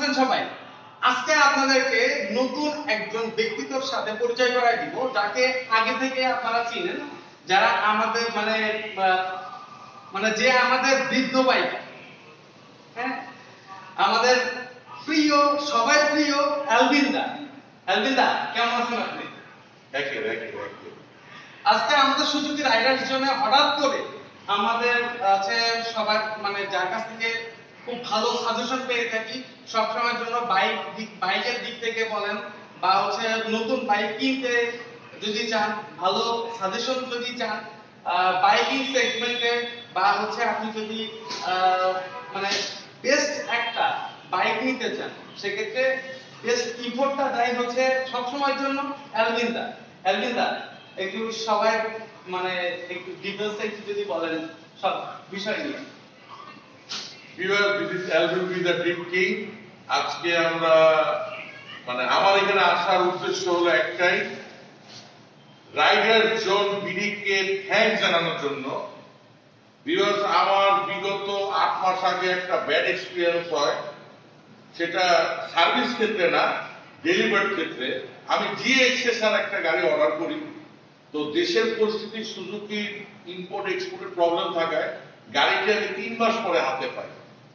আছেন সবাই? আজকে আপনাদেরকে নতুন একজন ব্যক্তিত্বের সাথে পরিচয় করায় দিব, যাকে আগে থেকে আপনারা চিনেন, যারা আমাদের যে আমাদের বৃদ্ধ ভাই, হ্যাঁ, আমাদের প্রিয়, সবাই প্রিয় অ্যালভিনদা। অ্যালভিনদা, কেমন আছেন আপনি? আজকে আমাদের সুজুকি রাইডার্স জন্য হঠাৎ করে আমাদের আছে সবার যার কাছ থেকে খুব ভালো সাজেশন পেয়ে থাকি সবসময়ের জন্য, বাইকের দিক থেকে বলেন বা নতুন বাইক কিনতে যদি চান, ভালো সাজেশন যদি চান, বাইকিং সেগমেন্টে বা আপনি যদি বেস্ট একটা বাইক নিতে চান, সেক্ষেত্রে বেস্ট ইফোর্টটা দেয় সবসময়ের জন্য অ্যালভিনদা। অ্যালভিনদা, একটু সবাই একটু ডিটেইলস একটু যদি বলেন সব বিষয় নিয়ে। Viewer, this is Alvin with the dream king. আজকে আমরা আমার এখানে আসার উদ্দেশ্য হলো একটাই, রাইডার জোন বিডিকে থ্যাঙ্কস জানানোর জন্য। ভিউয়ার্স, আমার বিগত 8 মাস আগে একটা ব্যাড এক্সপিরিয়েন্স হয়, সেটা সার্ভিস ক্ষেত্রে না, ডেলিভারি ক্ষেত্রে। আমি জিএক্সএসআর একটা গাড়ি অর্ডার করি, তো দেশের পরিস্থিতি সুজুকি ইম্পোর্ট এক্সপোর্টের প্রবলেম থাকায় গাড়িটি আমি 3 মাস পরে হাতে পাই।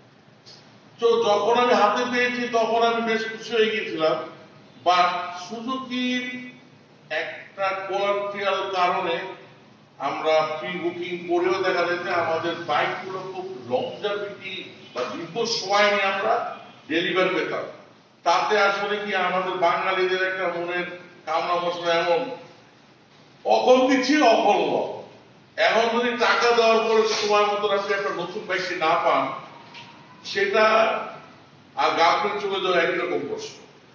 তো যখন আমি হাতে পেয়েছি তখন আমি বেশ খুশি হয়ে গিয়েছিলাম, বাট সুজুকির একটা কোয়ালিটিয়াল কারণে আমরা প্রি বুকিং করেও দেখা যাচ্ছে আমাদের বাইকগুলো খুব লংজাভিটি বা দীর্ঘ সময় নিয়ে আমরা ডেলিভার পেতাম। তাতে আসলে কি আমাদের বাঙালিদের একটা মনের কামনা বাসনা এমন অকল দিচ্ছি অকল। এখন যদি টাকা দেওয়ার পরে সময় মতো আপনি একটা নতুন বাইকটি না পান, সেটা আর গার্লফ্রেন্ড চলে যাওয়া একই রকম কষ্ট।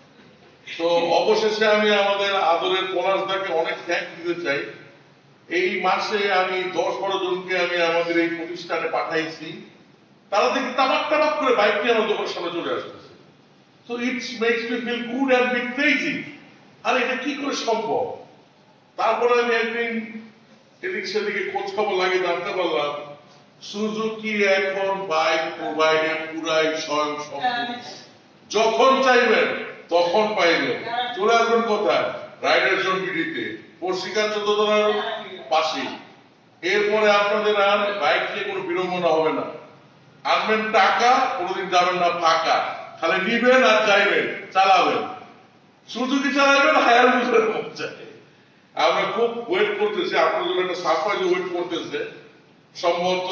তো অবশেষে আমি আমাদের আদরের পলাশদাকে অনেক থ্যাঙ্ক দিতে চাই। এই মাসে আমি 10-12 জনকে আমি আমাদের এই প্রতিষ্ঠানে পাঠাইছি, তারা দেখি তাবাক তাবাক করে বাইক নিয়ে আমার দোকানের সামনে চলে আসতেছে। তো it's makes me feel good and bit crazy. আর এটা কি করে সম্ভব? তারপরে আমি একদিন এদিক সেদিকে খোঁজ খবর লাগিয়ে জানতে পারলাম সুজুকি এখন বাইক প্রোভাইডে পুরাই স্বয়ংসম্পূর্ণ। যখন চাইবেন তখন পাইবেন। চলে আসবেন কোথায়? রাইডার জোন বিডিতে, পরশিকা 14 পাশে। এরপরে আপনাদের আর বাইক নিয়ে কোনো বিড়ম্বনা হবে না। আনবেন টাকা, কোনোদিন যাবেন না ফাঁকা, খালি নিবেন আর যাইবেন, চালাবেন। সুজুকি চালাবেন, হায়ার বুঝের মধ্যে। আমরা খুব ওয়েট করতেছি, আপনার জন্য একটা সারপ্রাইজ ওয়েট করতেছে। সম্ভবত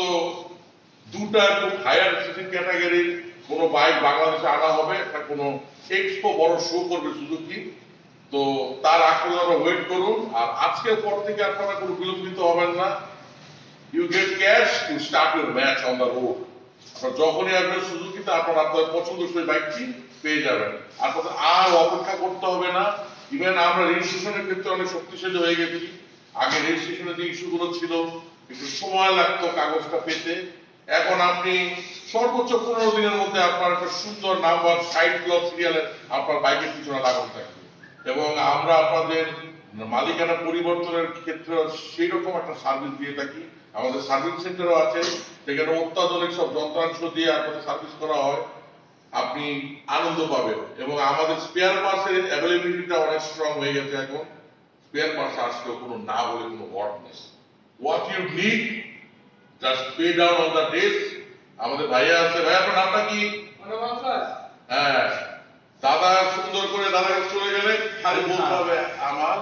2টা খুব হায়ার সিসি ক্যাটাগরির কোনো বাইক বাংলাদেশে আনা হবে, একটা কোনো এক্সপো বড় শো করবে সুজুকি। তো তার আগে আপনারা ওয়েট করুন। আর আজকের পর থেকে আপনারা কোনো বিলম্বিত হবেন না। You get cash to start your match on the road. যখনই আসবেন সুজুকিতে আপনারা আপনার পছন্দসই বাইকটি পেয়ে যাবেন। আপনাদের আর অপেক্ষা করতে হবে না। ইভেন আমরা রেজিস্ট্রেশনের ক্ষেত্রে অনেক শক্তিশালী হয়ে গেছি। আগে রেজিস্ট্রেশনের যে ইস্যুগুলো ছিল, একটু সময় লাগতো কাগজটা পেতে। এখন আপনি সর্বোচ্চ 15 দিনের মধ্যে আপনার একটা সুন্দর নাম্বার সাইড ক্লক সিরিয়ালের আপনার বাইকের পিছনে লাগানো থাকবে। এবং আমরা আপনাদের মালিকানা পরিবর্তনের ক্ষেত্রে সেই রকম একটা সার্ভিস দিয়ে থাকি। আমাদের সার্ভিস সেন্টারও আছে, সেখানে অত্যাধুনিক সব যন্ত্রাংশ দিয়ে আপনাদের সার্ভিস করা হয়। আপনি আনন্দ পাবেন। এবং আমাদের স্পেয়ার পার্টসের অ্যাভেলেবিলিটিটা অনেক স্ট্রং হয়ে গেছে এখন। স্পেয়ার পার্টস আসলেও কোনো না বলে কোনো ওয়ার্ড নেই। What you need, just pay down on the desk. আমাদের ভাইয়া আছে। ভাই, আপনার নামটা কি? হ্যাঁ, দাদা সুন্দর করে দাদাকে চলে গেলে খালি বলতে হবে আমার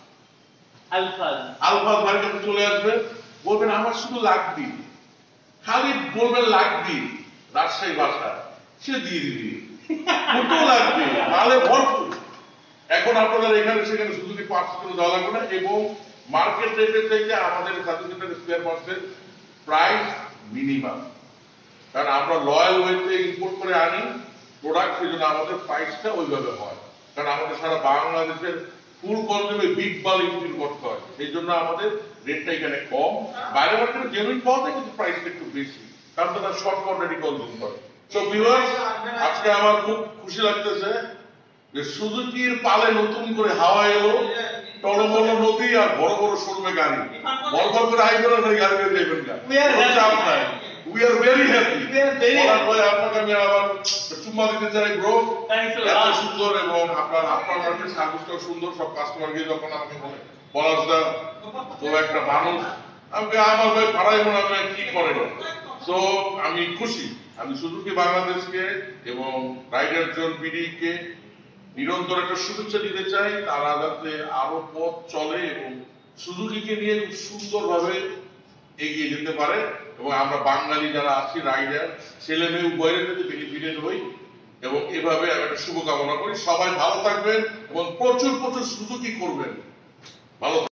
আলফাজ। আলফাজ ভাইয়ের কাছে চলে আসবে, বলবেন আমার শুধু লাগবি, খালি বলবেন লাগবি রাজশাহী ভাষা, সে দিয়ে দিবি। কত লাগবে, মালে ভরপুর। এখন আপনাদের এখানে সেখানে সুজুকি পার্টস করে দেওয়া লাগবে না। এবং মার্কেট রেটের থেকে আমাদের সার্টিফিকেটের স্পেয়ার পার্টসের প্রাইস মিনিমাম, কারণ আমরা লয়াল ওয়েতে ইম্পোর্ট করে আনি প্রোডাক্ট, সেই জন্য আমাদের প্রাইসটা ওইভাবে হয়। কারণ আমাদের সারা বাংলাদেশের ফুল কনজিউমে বিগ বাল ইম্পোর্ট করতে হয়, সেই জন্য আমাদের রেটটা এখানে কম। বাইরে মার্কেটে জেনুইন পাওয়া যায়, কিন্তু প্রাইসটা একটু বেশি, কারণ তারা শর্ট কোয়ান্টিটি কনজিউম করে। সো ভিউয়ার্স, আজকে আমার খুব খুশি লাগতেছে যে সুজুকির পালে নতুন করে হাওয়া এলো, টলমল নদী আর বড় বড় শোরুমে গাড়ি। বড় বড় করে আইবেন না, গাড়ি বের যাবেন না। We are very happy. আপনাকে আমি আবার চুম্মা দিতে চাই ব্রো। Thanks a এত lot. সুন্দর এবং আপনার মার্কেট সার্ভিসটাও সুন্দর, সব কাস্টমারকে যখন আমাকে বলে পলাশদা তো একটা মানুষ আমাকে আমার ভাই ভাড়াই মনে হয় কি করেন, সো আমি খুশি। আমি সুজুকি বাংলাদেশকে এবং রাইডার জোন বিডিকে নিরন্তর একটা শুভেচ্ছা দিতে চাই, তারা যাতে আরো পথ চলে এবং সুজুকিকে নিয়ে খুব সুন্দরভাবে এগিয়ে যেতে পারে এবং আমরা বাঙালি যারা আছি রাইডার ছেলে মেয়ে উভয়ের যাতে বেনিফিটেড হই এবং এভাবে আমি একটা শুভকামনা করি। সবাই ভালো থাকবেন এবং প্রচুর প্রচুর সুজুকি করবেন। ভালো